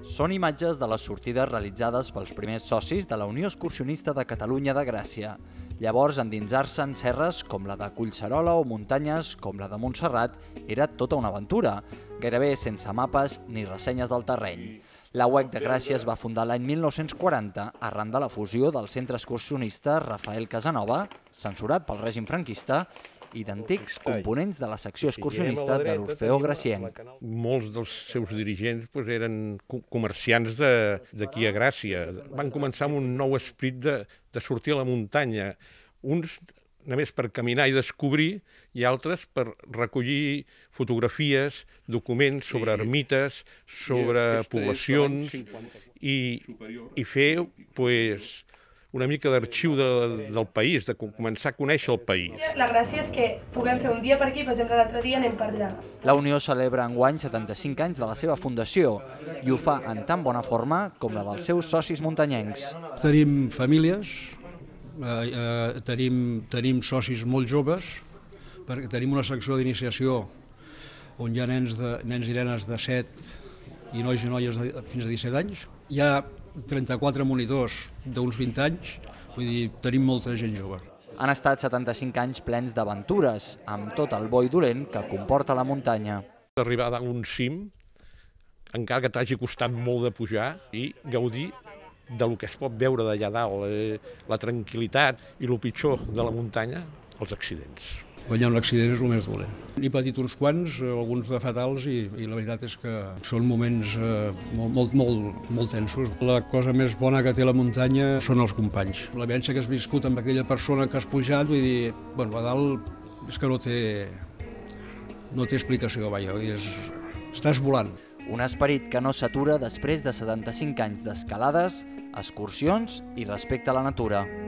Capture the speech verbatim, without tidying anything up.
Són imatges de les sortides realitzades pels primers socis de la Unió Excursionista de Catalunya de Gràcia. Llavors, endinsar-se en serres com la de Collserola o muntanyes com la de Montserrat era tota una aventura, gairebé sense mapes ni ressenyes del terreny. La U E C de Gràcia es va fundar l'any mil nou-cents quaranta arran de la fusió del centre excursionista Rafael Casanova, censurat pel règim franquista, i d'antics components de la secció excursionista de l'Orfeó Gracienc. Molts dels seus dirigents eren comerciants d'aquí a Gràcia. Van començar amb un nou esperit de sortir a la muntanya, uns només per caminar i descobrir, i altres per recollir fotografies, documents sobre ermites, sobre poblacions, i fer una mica d'arxiu del país, de començar a conèixer el país. La gràcia és que puguem fer un dia per aquí, per exemple l'altre dia anem per allà. La Unió celebra enguany setanta-cinc anys de la seva fundació i ho fa en tan bona forma com la dels seus socis muntanyencs. Tenim famílies, tenim socis molt joves, perquè tenim una secció d'iniciació on hi ha nens i nenes de set i nois i noies fins a disset anys. Hi ha trenta-quatre monitors d'uns vint anys, vull dir, tenim molta gent jove. Han estat setanta-cinc anys plens d'aventures, amb tot el bo i dolent que comporta la muntanya. Arribar a un cim, encara que t'hagi costat molt de pujar, i gaudir del que es pot veure d'allà dalt, la tranquil·litat i el pitjor de la muntanya, els accidents. Quan hi ha un accident és el més dolent. N'he patit uns quants, alguns de fatals, i la veritat és que són moments molt tensos. La cosa més bona que té la muntanya són els companys. La vivència que has viscut amb aquella persona que has pujat, vull dir, bueno, a dalt és que no té no té explicació, vaja, estàs volant. Un esperit que no s'atura després de setanta-cinc anys d'escalades, excursions i respecte a la natura.